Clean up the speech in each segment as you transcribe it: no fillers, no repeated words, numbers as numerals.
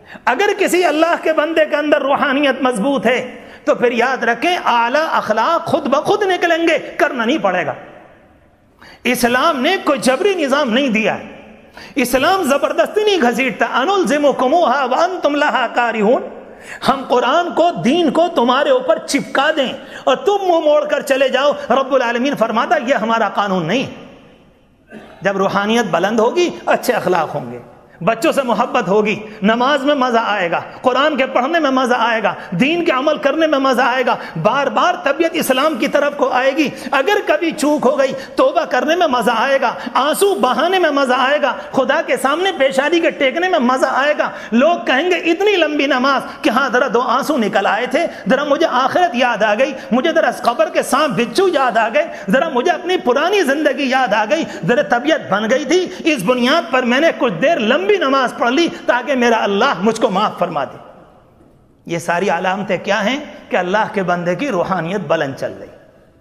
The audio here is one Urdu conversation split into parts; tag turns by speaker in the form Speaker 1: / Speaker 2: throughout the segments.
Speaker 1: اگر کسی اللہ کے بندے کے اندر روحانیت مضبوط ہے تو پھر یاد رکھیں اعلیٰ اخلاق خود بخود نکلیں گے، کرنا نہیں پڑے گا۔ اسلام نے کوئی جبری نظام نہیں دیا ہے، اسلام زبردستی نہیں گھسیٹتا۔ انلزمکموہا وانتم لہا کارہون، ہم قرآن کو، دین کو تمہارے اوپر چپکا دیں اور تم منہ موڑ کر چلے جاؤ، رب العالمین فرماتا یہ ہمارا قانون نہیں۔ جب روحانیت بلند ہوگی اچھے اخلاق ہوں گے، بچوں سے محبت ہوگی، نماز میں مزہ آئے گا، قرآن کے پڑھنے میں مزہ آئے گا، دین کے عمل کرنے میں مزہ آئے گا، بار بار طبیعت اسلام کی طرف کو آئے گی۔ اگر کبھی چوک ہو گئی توبہ کرنے میں مزہ آئے گا، آنسو بہانے میں مزہ آئے گا، خدا کے سامنے پیشانی کے ٹیکنے میں مزہ آئے گا۔ لوگ کہیں گے اتنی لمبی نماز کہ ہاں ذرا 2 آنسو نکل آئے تھے، ذرا مجھے آخرت یاد آ گئی، مجھے ذرا قبر کے سانپ بچھو یاد آ گئے، ذرا مجھے اپنی پرانی زندگی یاد آ گئی، ذرا طبیعت بن گئی تھی، اس بنیاد پر میں نے کچھ دیر لمبی نماز پڑھ لی تاکہ میرا اللہ مجھ کو معاف فرما دے۔ یہ ساری علامتیں کیا ہیں کہ اللہ کے بندے کی روحانیت بلند چل رہی۔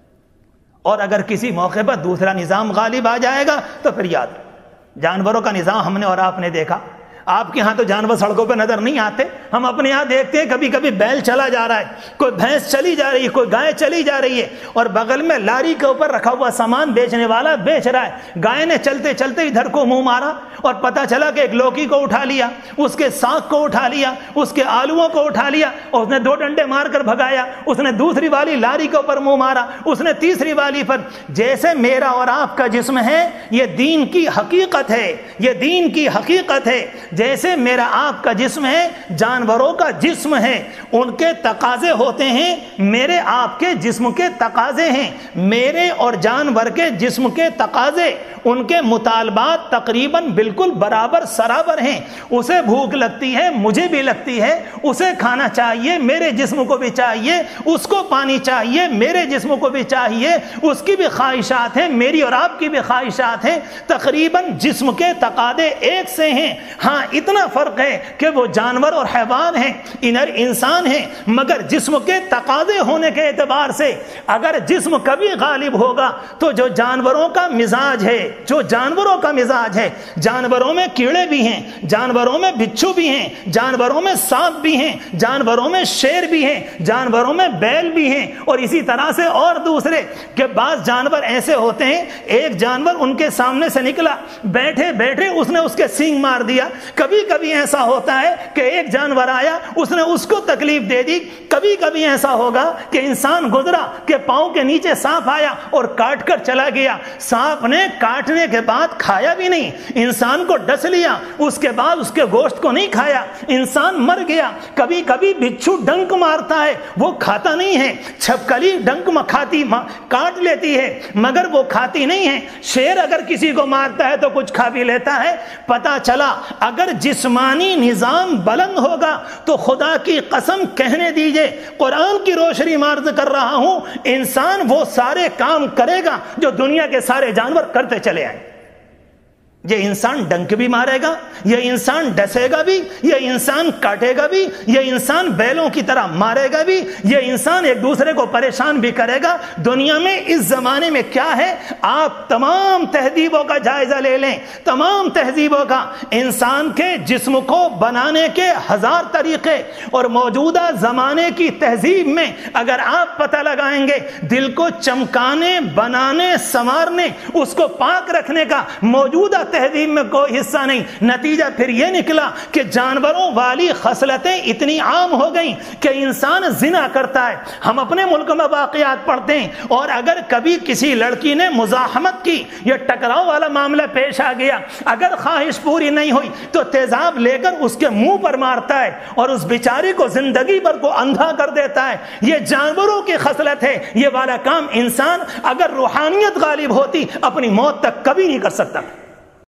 Speaker 1: اور اگر کسی موقع پر دوسرا نظام غالب آ جائے گا تو پھر یاد، جانوروں کا نظام ہم نے اور آپ نے دیکھا، آپ کے ہاں تو جانور سڑکوں پہ نظر نہیں آتے، ہم اپنے یہاں دیکھتے ہیں کبھی کبھی بیل چلا جا رہا ہے، کوئی بھینس چلی جا رہی ہے، کوئی گائے چلی جا رہی ہے، اور بغل میں لاری کے اوپر رکھا ہوا سامان بیچنے والا بیچ رہا ہے، گائے نے چلتے چلتے ادھر کو منہ مارا اور پتہ چلا کہ ایک لوکی کو اٹھا لیا، اس کے ساگ کو اٹھا لیا، اس کے آلووں کو اٹھا لیا، اور اس نے 2 ڈنڈے مار کر بھگایا، اس نے دوسری والی لاری کے اوپر منہ مارا، اس نے تیسری والی پر۔ جیسے میرا اور آپ کا جسم ہے، یہ دین کی حقیقت ہے، یہ دین کی حقیقت ہے، جیسے میرا آپ کا جسم ہے جانوروں کا جسم ہے، ان کے تقاضے ہوتے ہیں، میرے آپ کے جسم کے تقاضے ہیں، میرے اور جانور کے جسم کے تقاضے، ان کے مطالبات تقریباً بالکل برابر سرابر ہیں۔ اسے بھوک لگتی ہے، مجھے بھی لگتی ہے، اسے کھانا چاہیے، میرے جسم کو بھی چاہیے، اس کو پانی چاہیے، میرے جسم کو بھی چاہیے، اس کی بھی خواہشات ہیں، میری اور آپ کی بھی خواہشات ہیں، تقریباً جسم کے تقاضے ایک سے ہیں۔ ہاں اتنا فرق ہے کہ وہ جانور اور حیوان ہیں، انر انسان ہیں، مگر جسم کے تقاضے ہونے کے اعتبار سے اگر جسم کبھی غالب ہوگا تو جو جانوروں کا مزاج ہے، جو جانوروں کا مزاج ہے، جانوروں میں کیڑے بھی ہیں، جانوروں میں بچھو بھی ہیں، جانوروں میں سانپ بھی ہیں، جانوروں میں شیر بھی ہیں، جانوروں میں بیل بھی ہیں، اور اسی طرح سے اور دوسرے کہ بعض جانور ایسے ہوتے ہیں، ایک جانور ان کے سامنے سے نکلا، بیٹھے بیٹھے اس نے اس کے سینگ مار دیا۔ کبھی کبھی ایسا ہوتا ہے کہ ایک جانور آیا، اس نے اس کو تکلیف دے دی۔ کبھی کبھی ایسا ہوگا کہ انسان گزرا کہ پاؤں کے نیچے سانپ آیا اور کاٹ کر چلا گیا، سانپ نے کاٹنے کے بعد کھایا بھی نہیں، انسان کو ڈس لیا، اس کے بعد اس کے گوشت کو نہیں کھایا، انسان مر گیا۔ کبھی کبھی بچھو ڈنک مارتا ہے، وہ کھاتا نہیں ہے، چھپکلی ڈنک کھاتی کاٹ لیتی ہے مگر وہ کھاتی نہیں ہے۔ شیر اگر کسی کو مارتا ہے تو کچھ کھا بھی لیتا ہے۔ پتہ چلا اگر جسمانی نظام بلند ہوگا تو خدا کی قسم کہنے دیجئے، قرآن کی روشنی عرض کر رہا ہوں، انسان وہ سارے کام کرے گا جو دنیا کے سارے جانور کرتے چلے آئیں۔ یہ انسان ڈنک بھی مارے گا، یہ انسان ڈسے گا بھی، یہ انسان کاٹے گا بھی، یہ انسان بیلوں کی طرح مارے گا بھی، یہ انسان ایک دوسرے کو پریشان بھی کرے گا۔ دنیا میں اس زمانے میں کیا ہے، آپ تمام تہذیبوں کا جائزہ لے لیں، تمام تہذیبوں کا، انسان کے جسم کو بنانے کے 1000 طریقے، اور موجودہ زمانے کی تہذیب میں اگر آپ پتہ لگائیں گے، دل کو چمکانے، بنانے، سنوارنے، اس کو پاک رکھنے کا موجودہ تہذیب میں کوئی حصہ نہیں۔ نتیجہ پھر یہ نکلا کہ جانوروں والی خصلتیں اتنی عام ہو گئیں کہ انسان زنا کرتا ہے۔ ہم اپنے ملک میں واقعات پڑھتے ہیں، اور اگر کبھی کسی لڑکی نے مزاحمت کی یا ٹکراؤ والا معاملہ پیش آ گیا، اگر خواہش پوری نہیں ہوئی تو تیزاب لے کر اس کے منہ پر مارتا ہے اور اس بیچاری کو زندگی بھر کو اندھا کر دیتا ہے۔ یہ جانوروں کی خصلت ہے۔ یہ والا کام انسان اگر روحانیت غالب ہوتی اپنی موت تک کبھی نہیں کر سکتا۔